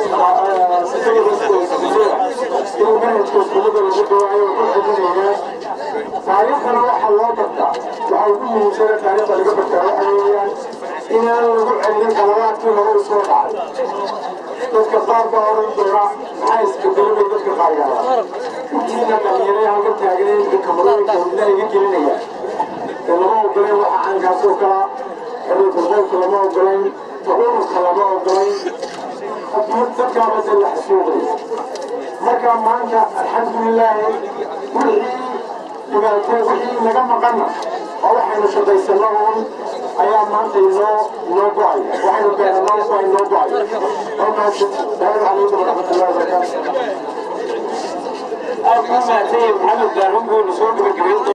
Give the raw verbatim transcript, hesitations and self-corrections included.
سيدي رسول الله يوم من تقول له الجدوى وكل تاريخنا waxa loo bartaa waxa ugu muhiimsan taariikhda laga bartaa waxa weeyaan inaan lagu celin kalawaadkii hore soo dhacay dadka qaar baa oran doona maxay iska dalbay dadka qaaryaala intiina dhalinyarada halka taagan dadka marooyinka wadada iga gelinaya lama ogoleen waxa aan kaasoo kala xiriirka lama ogoleen xuquuqda lama ogoleen dadka baa la xasuuqay marka maanta alxamdulillah wixii dhibaatooyin wixii naga maqana oo waxaynu shaqaysanaa ayaa maanta inoo inoo go'ay waxaynu beenanaa waa inoo go'ay oo maanta salaam calaykum waraxmatullaahi wabarakaatuh. أنا ما أتي محمد دارهم بقول سوق بالجبين.